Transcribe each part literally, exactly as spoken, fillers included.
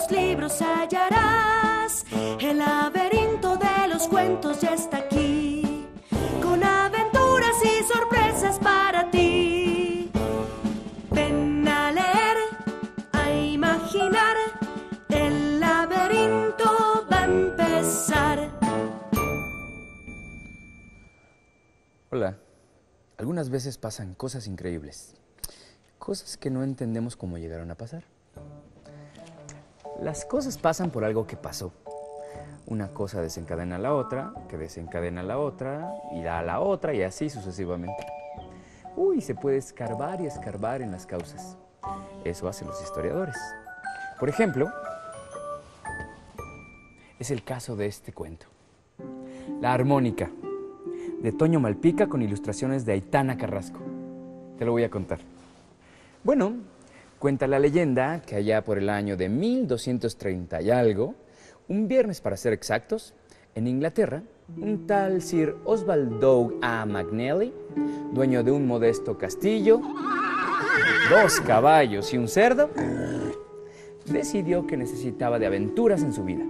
los libros hallarás. El laberinto de los cuentos ya está aquí, con aventuras y sorpresas para ti. Ven a leer, a imaginar, el laberinto va a empezar. Hola. Algunas veces pasan cosas increíbles, cosas que no entendemos cómo llegaron a pasar. Las cosas pasan por algo que pasó. Una cosa desencadena a la otra, que desencadena a la otra, y da a la otra, y así sucesivamente. Uy, se puede escarbar y escarbar en las causas. Eso hacen los historiadores. Por ejemplo, es el caso de este cuento. La armónica, de Toño Malpica, con ilustraciones de Aitana Carrasco. Te lo voy a contar. Bueno, cuenta la leyenda que allá por el año de mil doscientos treinta y algo, un viernes para ser exactos, en Inglaterra, un tal Sir Oswald Dogue A. McNally, dueño de un modesto castillo, dos caballos y un cerdo, decidió que necesitaba de aventuras en su vida.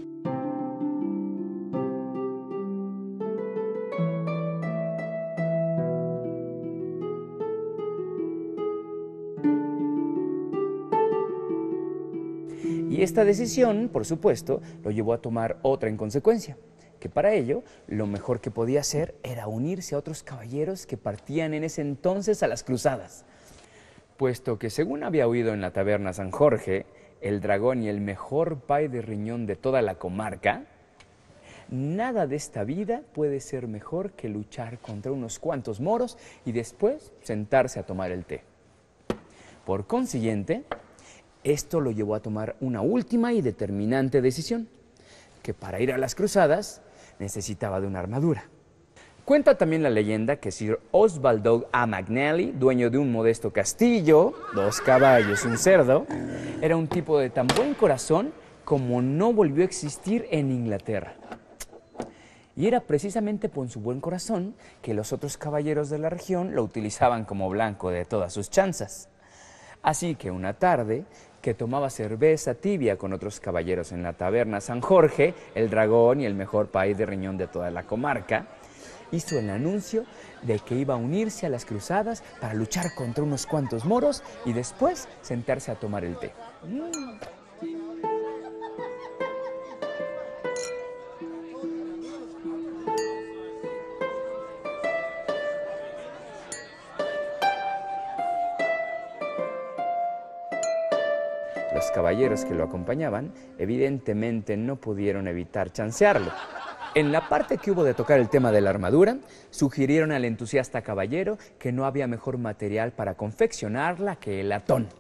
Y esta decisión, por supuesto, lo llevó a tomar otra en consecuencia, que para ello lo mejor que podía hacer era unirse a otros caballeros que partían en ese entonces a las cruzadas, puesto que según había oído en la taberna San Jorge, el dragón y el mejor pay de riñón de toda la comarca, nada de esta vida puede ser mejor que luchar contra unos cuantos moros y después sentarse a tomar el té. Por consiguiente, esto lo llevó a tomar una última y determinante decisión, que para ir a las cruzadas necesitaba de una armadura. Cuenta también la leyenda que Sir Oswald Dogue A. McNally, dueño de un modesto castillo, dos caballos y un cerdo, era un tipo de tan buen corazón como no volvió a existir en Inglaterra. Y era precisamente por su buen corazón que los otros caballeros de la región lo utilizaban como blanco de todas sus chanzas. Así que una tarde, que tomaba cerveza tibia con otros caballeros en la taberna San Jorge, el dragón y el mejor pay de riñón de toda la comarca, hizo el anuncio de que iba a unirse a las cruzadas para luchar contra unos cuantos moros y después sentarse a tomar el té. Mm. Los caballeros que lo acompañaban evidentemente no pudieron evitar chancearlo. En la parte que hubo de tocar el tema de la armadura, sugirieron al entusiasta caballero que no había mejor material para confeccionarla que el latón.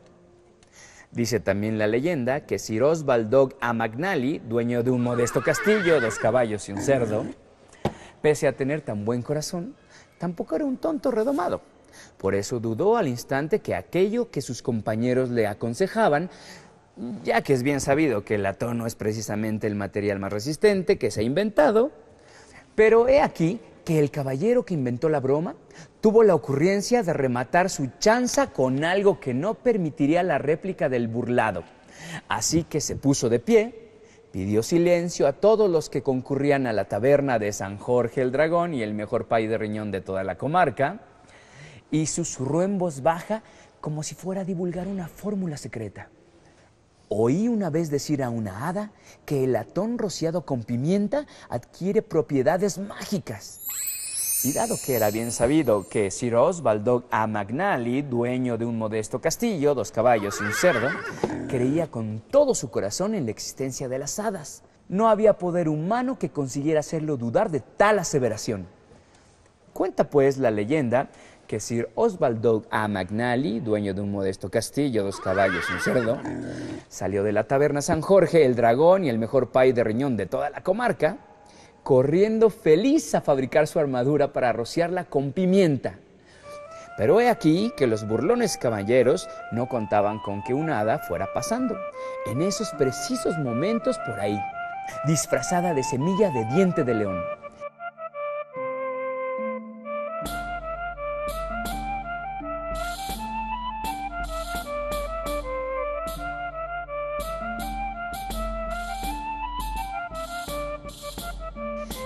Dice también la leyenda que Sir Oswald Dogue A. McNally, dueño de un modesto castillo, dos caballos y un cerdo, pese a tener tan buen corazón, tampoco era un tonto redomado. Por eso dudó al instante que aquello que sus compañeros le aconsejaban, ya que es bien sabido que el latón no es precisamente el material más resistente que se ha inventado, pero he aquí que el caballero que inventó la broma tuvo la ocurrencia de rematar su chanza con algo que no permitiría la réplica del burlado. Así que se puso de pie, pidió silencio a todos los que concurrían a la taberna de San Jorge el Dragón y el mejor pay de riñón de toda la comarca, y susurró en voz baja como si fuera a divulgar una fórmula secreta. Oí una vez decir a una hada que el latón rociado con pimienta adquiere propiedades mágicas. Y dado que era bien sabido que Sir Oswald Dogue A. McNally, dueño de un modesto castillo, dos caballos y un cerdo, creía con todo su corazón en la existencia de las hadas, no había poder humano que consiguiera hacerlo dudar de tal aseveración. Cuenta pues la leyenda que Sir Oswald Dogue A. McNally, dueño de un modesto castillo, dos caballos y un cerdo, salió de la taberna San Jorge, el Dragón y el mejor pay de riñón de toda la comarca, corriendo feliz a fabricar su armadura para rociarla con pimienta. Pero he aquí que los burlones caballeros no contaban con que una hada fuera pasando en esos precisos momentos por ahí, disfrazada de semilla de diente de león.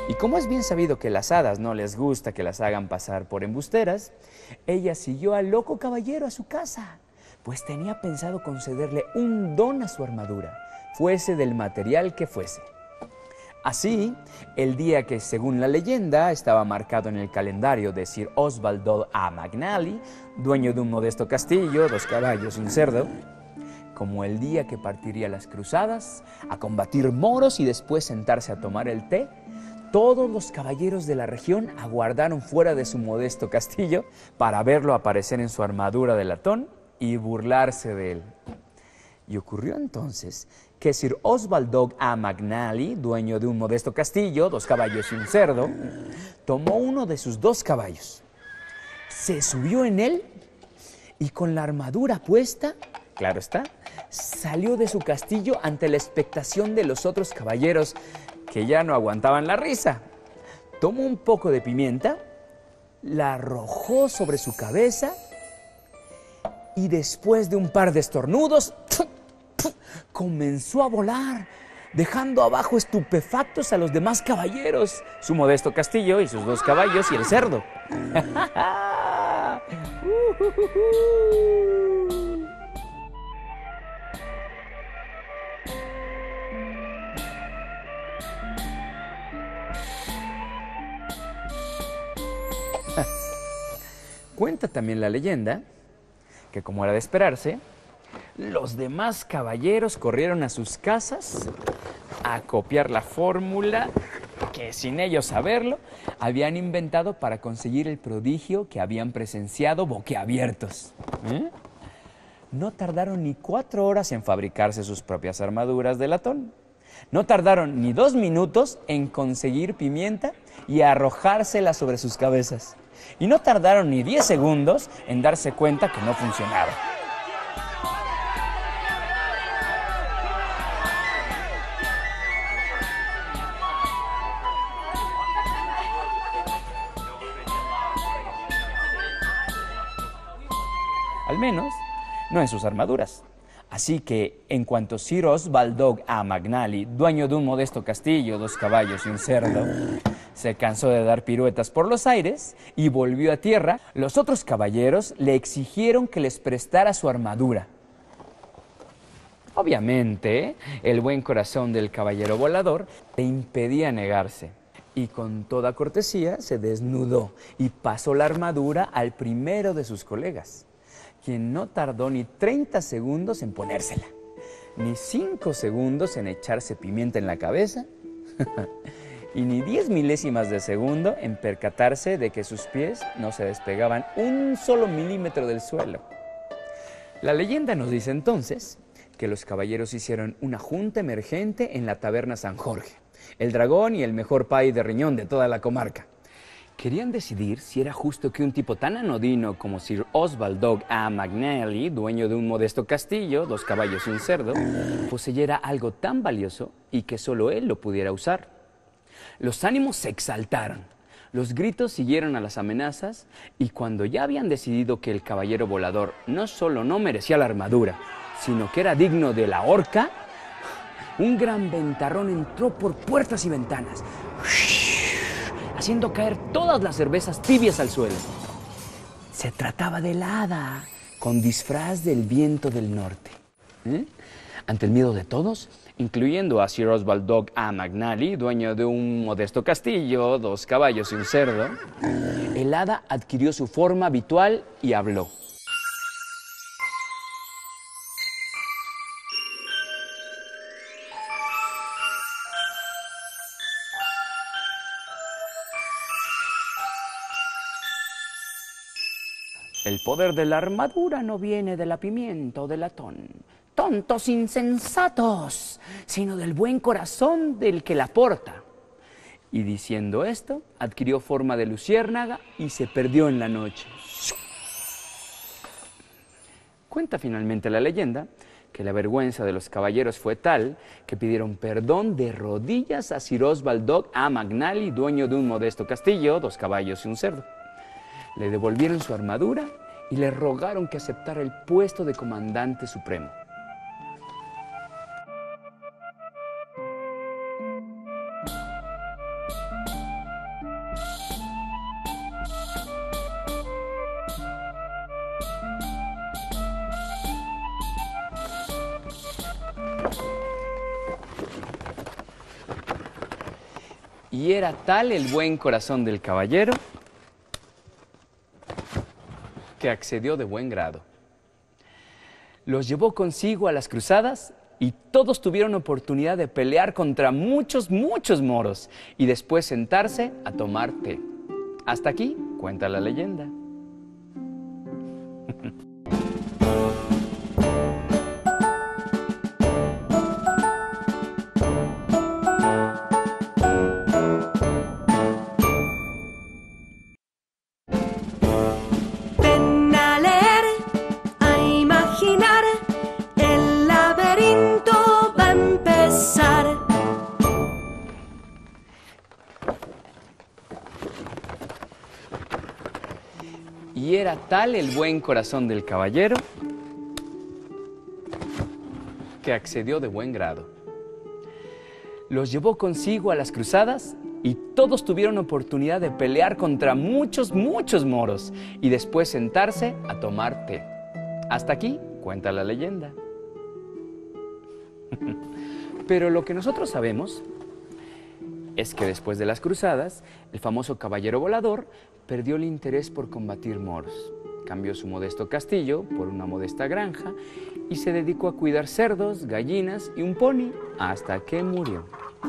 Y como es bien sabido que las hadas no les gusta que las hagan pasar por embusteras, ella siguió al loco caballero a su casa, pues tenía pensado concederle un don a su armadura, fuese del material que fuese. Así, el día que, según la leyenda, estaba marcado en el calendario de Sir Oswald Dog a McNally, dueño de un modesto castillo, dos caballos y un cerdo, como el día que partiría a las cruzadas, a combatir moros y después sentarse a tomar el té, todos los caballeros de la región aguardaron fuera de su modesto castillo para verlo aparecer en su armadura de latón y burlarse de él. Y ocurrió entonces que Sir Oswald Dog a McNally, dueño de un modesto castillo, dos caballos y un cerdo, tomó uno de sus dos caballos, se subió en él y con la armadura puesta, claro está, salió de su castillo ante la expectación de los otros caballeros que ya no aguantaban la risa. Tomó un poco de pimienta, la arrojó sobre su cabeza y después de un par de estornudos, comenzó a volar, dejando abajo estupefactos a los demás caballeros, su modesto castillo y sus dos caballos y el cerdo. Cuenta también la leyenda que, como era de esperarse, los demás caballeros corrieron a sus casas a copiar la fórmula que, sin ellos saberlo, habían inventado para conseguir el prodigio que habían presenciado boquiabiertos. ¿Eh? No tardaron ni cuatro horas en fabricarse sus propias armaduras de latón. No tardaron ni dos minutos en conseguir pimienta y arrojársela sobre sus cabezas. Y no tardaron ni diez segundos en darse cuenta que no funcionaba. Al menos, no en sus armaduras. Así que, en cuanto Sir Oswald Dog a McNally, dueño de un modesto castillo, dos caballos y un cerdo, se cansó de dar piruetas por los aires y volvió a tierra, los otros caballeros le exigieron que les prestara su armadura. Obviamente, el buen corazón del caballero volador le impedía negarse, y con toda cortesía se desnudó y pasó la armadura al primero de sus colegas, quien no tardó ni treinta segundos en ponérsela, ni cinco segundos en echarse pimienta en la cabeza, y ni diez milésimas de segundo en percatarse de que sus pies no se despegaban un solo milímetro del suelo. La leyenda nos dice entonces que los caballeros hicieron una junta emergente en la taberna San Jorge, el dragón y el mejor pay de riñón de toda la comarca. Querían decidir si era justo que un tipo tan anodino como Sir Oswald Dog a McNally, dueño de un modesto castillo, dos caballos y un cerdo, poseyera algo tan valioso y que solo él lo pudiera usar. Los ánimos se exaltaron, los gritos siguieron a las amenazas, y cuando ya habían decidido que el caballero volador no solo no merecía la armadura, sino que era digno de la horca, un gran ventarrón entró por puertas y ventanas, haciendo caer todas las cervezas tibias al suelo. Se trataba de la hada, con disfraz del viento del norte. ¿Eh? Ante el miedo de todos, incluyendo a Sir Oswald Dog a McNally, dueño de un modesto castillo, dos caballos y un cerdo, el hada adquirió su forma habitual y habló. El poder de la armadura no viene de la pimienta o del latón, tontos insensatos, sino del buen corazón del que la porta. Y diciendo esto, adquirió forma de luciérnaga y se perdió en la noche. Cuenta finalmente la leyenda que la vergüenza de los caballeros fue tal que pidieron perdón de rodillas a Sir Oswald Dog a McNally, dueño de un modesto castillo, dos caballos y un cerdo. Le devolvieron su armadura y le rogaron que aceptara el puesto de comandante supremo. Y era tal el buen corazón del caballero que accedió de buen grado. Los llevó consigo a las cruzadas y todos tuvieron oportunidad de pelear contra muchos, muchos moros y después sentarse a tomar té. Hasta aquí cuenta la leyenda. Ven a leer, a imaginar, el laberinto va a empezar. Y era tal el buen corazón del caballero que accedió de buen grado. Los llevó consigo a las cruzadas y todos tuvieron oportunidad de pelear contra muchos, muchos moros y después sentarse a tomar té. Hasta aquí cuenta la leyenda. Pero lo que nosotros sabemos es que después de las cruzadas, el famoso caballero volador perdió el interés por combatir moros. Cambió su modesto castillo por una modesta granja y se dedicó a cuidar cerdos, gallinas y un pony hasta que murió.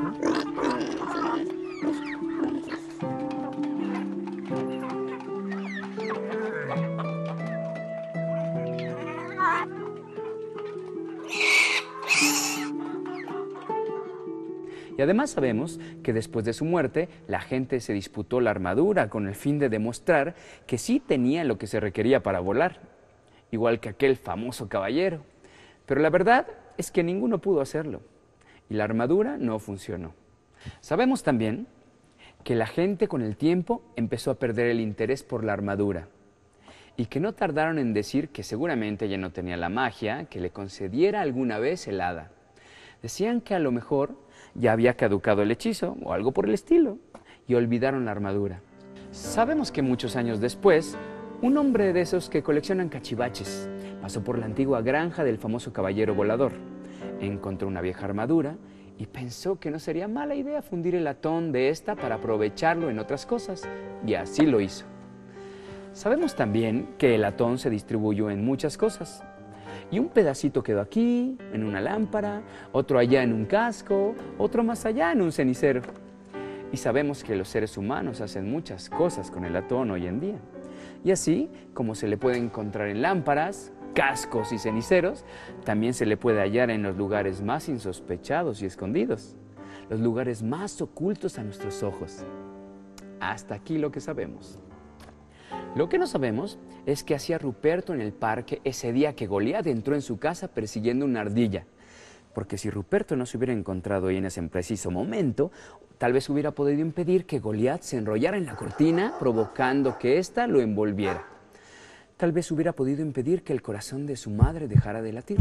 Y además sabemos que después de su muerte, la gente se disputó la armadura con el fin de demostrar que sí tenía lo que se requería para volar, igual que aquel famoso caballero. Pero la verdad es que ninguno pudo hacerlo, y la armadura no funcionó. Sabemos también que la gente con el tiempo empezó a perder el interés por la armadura, y que no tardaron en decir que seguramente ya no tenía la magia que le concediera alguna vez el hada. Decían que a lo mejor ya había caducado el hechizo o algo por el estilo y olvidaron la armadura. Sabemos que muchos años después, un hombre de esos que coleccionan cachivaches pasó por la antigua granja del famoso caballero volador. Encontró una vieja armadura y pensó que no sería mala idea fundir el latón de esta para aprovecharlo en otras cosas, y así lo hizo. Sabemos también que el latón se distribuyó en muchas cosas. Y un pedacito quedó aquí, en una lámpara, otro allá en un casco, otro más allá en un cenicero. Y sabemos que los seres humanos hacen muchas cosas con el latón hoy en día. Y así, como se le puede encontrar en lámparas, cascos y ceniceros, también se le puede hallar en los lugares más insospechados y escondidos, los lugares más ocultos a nuestros ojos. Hasta aquí lo que sabemos. Lo que no sabemos es qué hacía Ruperto en el parque ese día que Goliat entró en su casa persiguiendo una ardilla. Porque si Ruperto no se hubiera encontrado ahí en ese preciso momento, tal vez hubiera podido impedir que Goliat se enrollara en la cortina, provocando que ésta lo envolviera. Tal vez hubiera podido impedir que el corazón de su madre dejara de latir.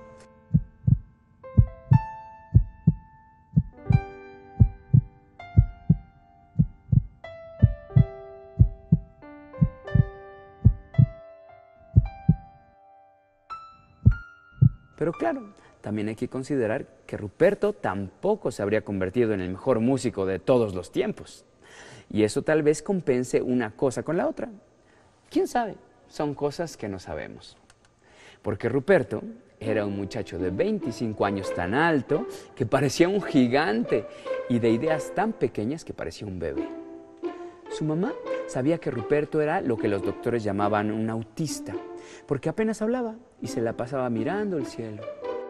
Pero claro, también hay que considerar que Ruperto tampoco se habría convertido en el mejor músico de todos los tiempos. Y eso tal vez compense una cosa con la otra. ¿Quién sabe? Son cosas que no sabemos. Porque Ruperto era un muchacho de veinticinco años tan alto que parecía un gigante y de ideas tan pequeñas que parecía un bebé. Su mamá sabía que Ruperto era lo que los doctores llamaban un autista, porque apenas hablaba y se la pasaba mirando el cielo.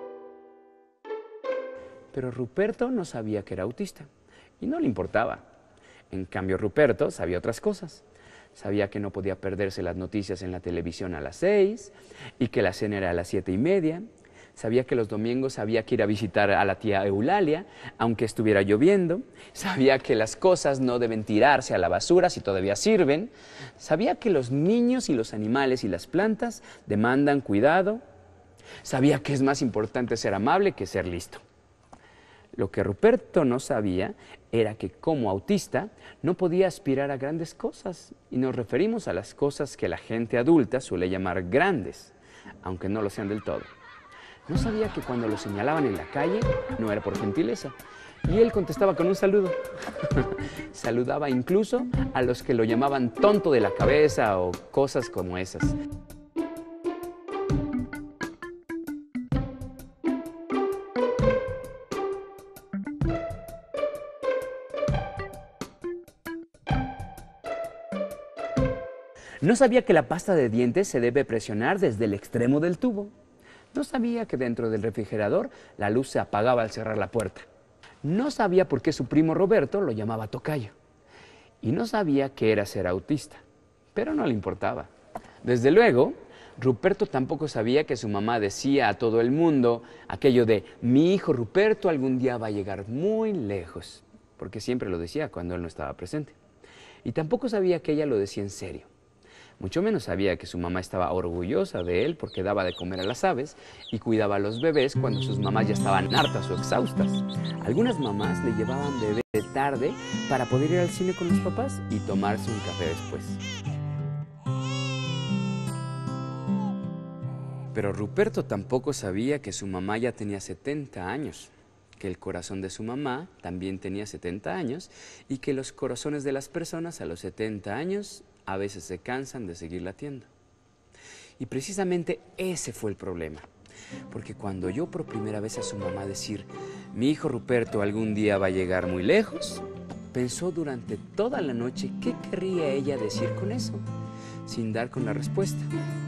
Pero Ruperto no sabía que era autista y no le importaba. En cambio, Ruperto sabía otras cosas. Sabía que no podía perderse las noticias en la televisión a las seis y que la cena era a las siete y media. Sabía que los domingos había que ir a visitar a la tía Eulalia, aunque estuviera lloviendo. Sabía que las cosas no deben tirarse a la basura si todavía sirven. Sabía que los niños y los animales y las plantas demandan cuidado. Sabía que es más importante ser amable que ser listo. Lo que Ruperto no sabía era que como autista no podía aspirar a grandes cosas, y nos referimos a las cosas que la gente adulta suele llamar grandes, aunque no lo sean del todo. No sabía que cuando lo señalaban en la calle no era por gentileza, y él contestaba con un saludo. Saludaba incluso a los que lo llamaban tonto de la cabeza o cosas como esas. No sabía que la pasta de dientes se debe presionar desde el extremo del tubo. No sabía que dentro del refrigerador la luz se apagaba al cerrar la puerta. No sabía por qué su primo Roberto lo llamaba tocayo. Y no sabía que era ser autista, pero no le importaba. Desde luego, Ruperto tampoco sabía que su mamá decía a todo el mundo aquello de mi hijo Ruperto algún día va a llegar muy lejos, porque siempre lo decía cuando él no estaba presente. Y tampoco sabía que ella lo decía en serio. Mucho menos sabía que su mamá estaba orgullosa de él porque daba de comer a las aves y cuidaba a los bebés cuando sus mamás ya estaban hartas o exhaustas. Algunas mamás le llevaban bebé de tarde para poder ir al cine con los papás y tomarse un café después. Pero Ruperto tampoco sabía que su mamá ya tenía setenta años, que el corazón de su mamá también tenía setenta años y que los corazones de las personas a los setenta años a veces se cansan de seguir latiendo. Y precisamente ese fue el problema, porque cuando oyó por primera vez a su mamá decir mi hijo Ruperto algún día va a llegar muy lejos, pensó durante toda la noche qué querría ella decir con eso, sin dar con la respuesta.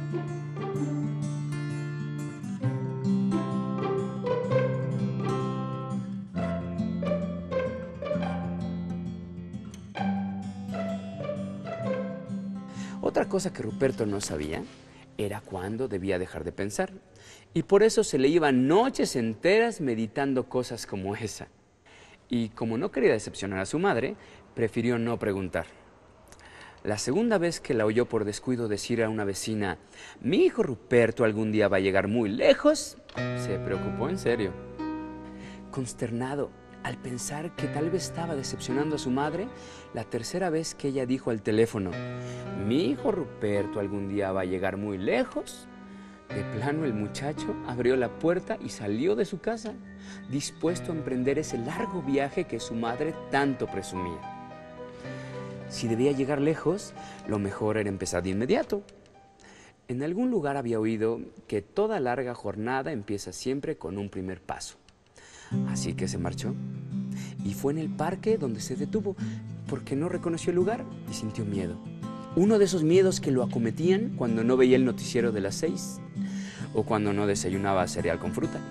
Otra cosa que Ruperto no sabía era cuándo debía dejar de pensar. Y por eso se le iban noches enteras meditando cosas como esa. Y como no quería decepcionar a su madre, prefirió no preguntar. La segunda vez que la oyó por descuido decir a una vecina, mi hijo Ruperto algún día va a llegar muy lejos, se preocupó en serio. Consternado, al pensar que tal vez estaba decepcionando a su madre, la tercera vez que ella dijo al teléfono, mi hijo Ruperto algún día va a llegar muy lejos, de plano el muchacho abrió la puerta y salió de su casa, dispuesto a emprender ese largo viaje que su madre tanto presumía. Si debía llegar lejos, lo mejor era empezar de inmediato. En algún lugar había oído que toda larga jornada empieza siempre con un primer paso. Así que se marchó y fue en el parque donde se detuvo porque no reconoció el lugar y sintió miedo. Uno de esos miedos que lo acometían cuando no veía el noticiero de las seis o cuando no desayunaba cereal con fruta.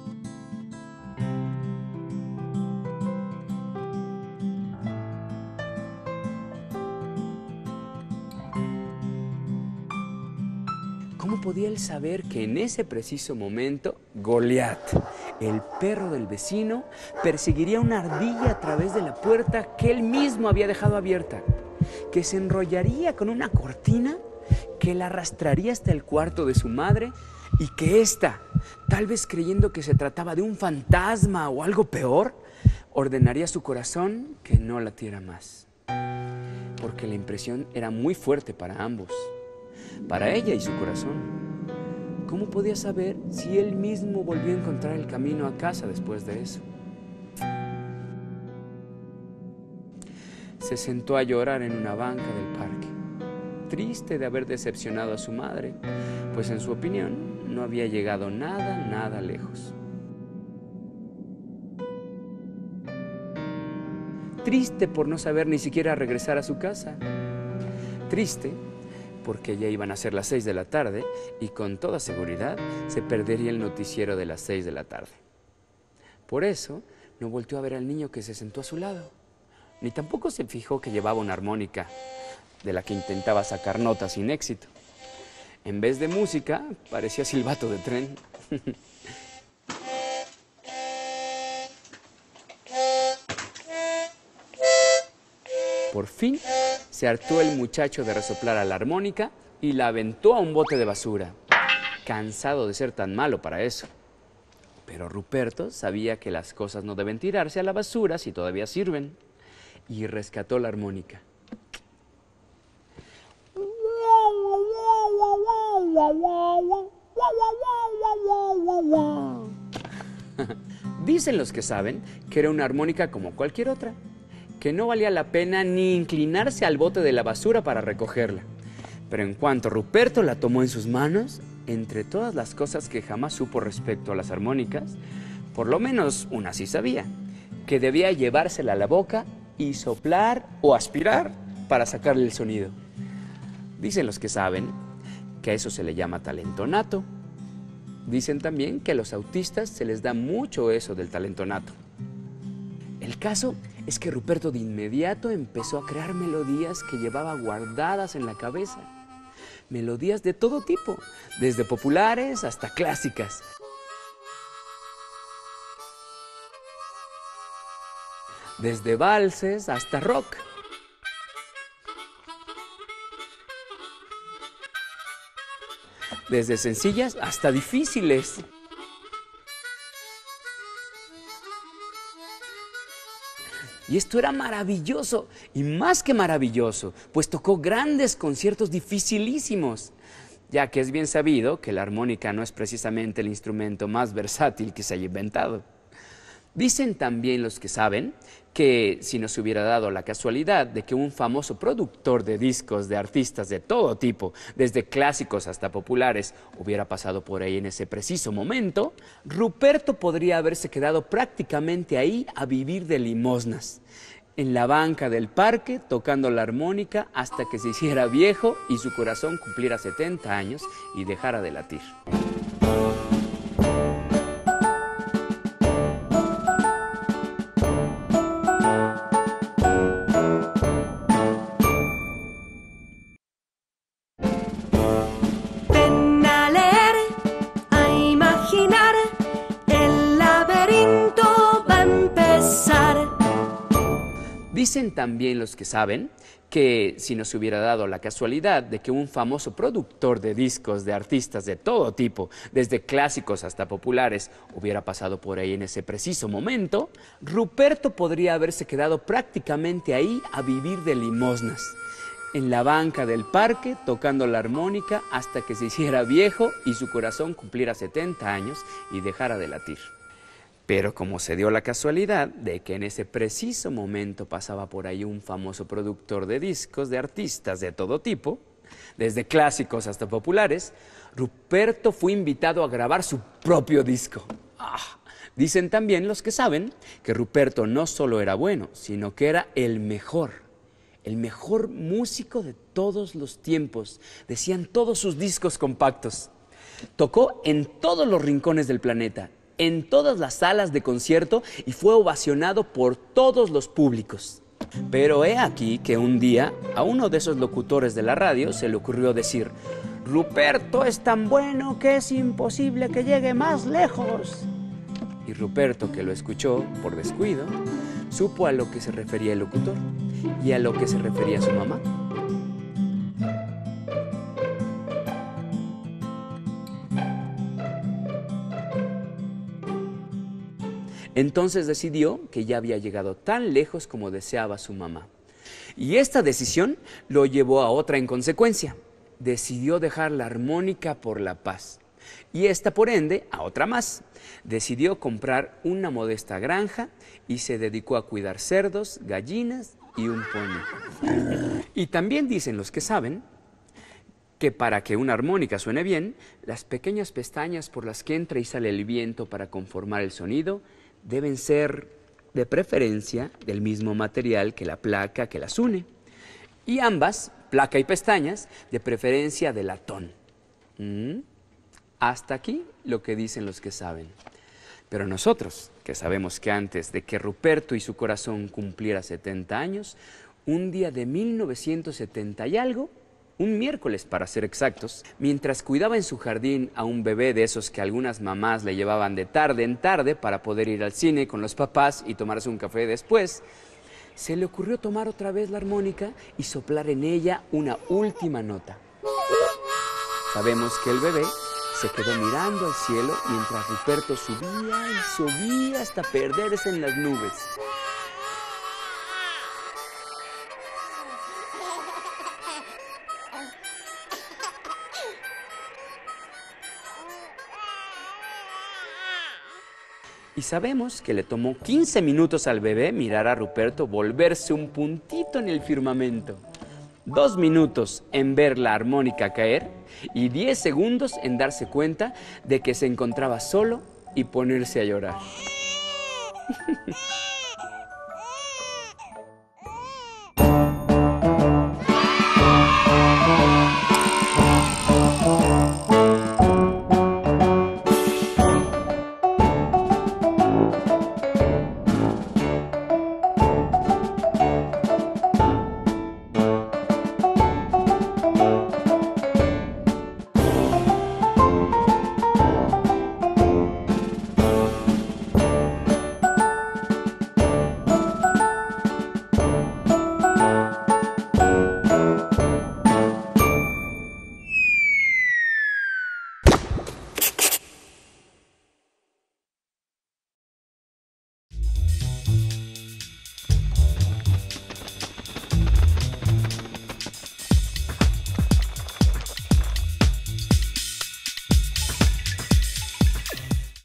¿Cómo podía él saber que en ese preciso momento Goliat, el perro del vecino, perseguiría una ardilla a través de la puerta que él mismo había dejado abierta, que se enrollaría con una cortina, que la arrastraría hasta el cuarto de su madre y que ésta, tal vez creyendo que se trataba de un fantasma o algo peor, ordenaría a su corazón que no latiera más? Porque la impresión era muy fuerte para ambos, para ella y su corazón. ¿Cómo podía saber si él mismo volvió a encontrar el camino a casa después de eso? Se sentó a llorar en una banca del parque, triste de haber decepcionado a su madre, pues en su opinión no había llegado nada, nada lejos. Triste por no saber ni siquiera regresar a su casa. Triste porque ya iban a ser las seis de la tarde y con toda seguridad se perdería el noticiero de las seis de la tarde. Por eso no volteó a ver al niño que se sentó a su lado, ni tampoco se fijó que llevaba una armónica de la que intentaba sacar notas sin éxito. En vez de música, parecía silbato de tren. Por fin se hartó el muchacho de resoplar a la armónica y la aventó a un bote de basura, cansado de ser tan malo para eso. Pero Ruperto sabía que las cosas no deben tirarse a la basura si todavía sirven, y rescató la armónica. Dicen los que saben que era una armónica como cualquier otra, que no valía la pena ni inclinarse al bote de la basura para recogerla. Pero en cuanto Ruperto la tomó en sus manos, entre todas las cosas que jamás supo respecto a las armónicas, por lo menos una sí sabía, que debía llevársela a la boca y soplar o aspirar para sacarle el sonido. Dicen los que saben que a eso se le llama talento nato. Dicen también que a los autistas se les da mucho eso del talento nato. El caso es que Ruperto de inmediato empezó a crear melodías que llevaba guardadas en la cabeza. Melodías de todo tipo, desde populares hasta clásicas. Desde valses hasta rock. Desde sencillas hasta difíciles. Y esto era maravilloso, y más que maravilloso, pues tocó grandes conciertos dificilísimos, ya que es bien sabido que la armónica no es precisamente el instrumento más versátil que se haya inventado. Dicen también los que saben que si no se hubiera dado la casualidad de que un famoso productor de discos de artistas de todo tipo, desde clásicos hasta populares, hubiera pasado por ahí en ese preciso momento, Ruperto podría haberse quedado prácticamente ahí a vivir de limosnas, en la banca del parque, tocando la armónica hasta que se hiciera viejo y su corazón cumpliera setenta años y dejara de latir. Dicen también los que saben que si no se hubiera dado la casualidad de que un famoso productor de discos de artistas de todo tipo, desde clásicos hasta populares, hubiera pasado por ahí en ese preciso momento, Ruperto podría haberse quedado prácticamente ahí a vivir de limosnas, en la banca del parque, tocando la armónica hasta que se hiciera viejo y su corazón cumpliera setenta años y dejara de latir. Pero como se dio la casualidad de que en ese preciso momento pasaba por ahí un famoso productor de discos de artistas de todo tipo, desde clásicos hasta populares, Ruperto fue invitado a grabar su propio disco. Ah, dicen también los que saben que Ruperto no solo era bueno, sino que era el mejor, el mejor músico de todos los tiempos, decían todos sus discos compactos. Tocó en todos los rincones del planeta, en todas las salas de concierto y fue ovacionado por todos los públicos. Pero he aquí que un día a uno de esos locutores de la radio se le ocurrió decir: Ruperto es tan bueno que es imposible que llegue más lejos. Y Ruperto, que lo escuchó por descuido, supo a lo que se refería el locutor y a lo que se refería su mamá. Entonces decidió que ya había llegado tan lejos como deseaba su mamá. Y esta decisión lo llevó a otra en consecuencia. Decidió dejar la armónica por la paz. Y esta, por ende, a otra más. Decidió comprar una modesta granja y se dedicó a cuidar cerdos, gallinas y un pony. Y también dicen los que saben que para que una armónica suene bien, las pequeñas pestañas por las que entra y sale el viento para conformar el sonido deben ser, de preferencia, del mismo material que la placa que las une. Y ambas, placa y pestañas, de preferencia de latón. ¿Mm? Hasta aquí lo que dicen los que saben. Pero nosotros, que sabemos que antes de que Ruperto y su corazón cumpliera setenta años, un día de mil novecientos setenta y algo, un miércoles para ser exactos, mientras cuidaba en su jardín a un bebé de esos que algunas mamás le llevaban de tarde en tarde para poder ir al cine con los papás y tomarse un café después, se le ocurrió tomar otra vez la armónica y soplar en ella una última nota. Sabemos que el bebé se quedó mirando al cielo mientras Ruperto subía y subía hasta perderse en las nubes. Y sabemos que le tomó quince minutos al bebé mirar a Ruperto volverse un puntito en el firmamento. Dos minutos en ver la armónica caer y diez segundos en darse cuenta de que se encontraba solo y ponerse a llorar.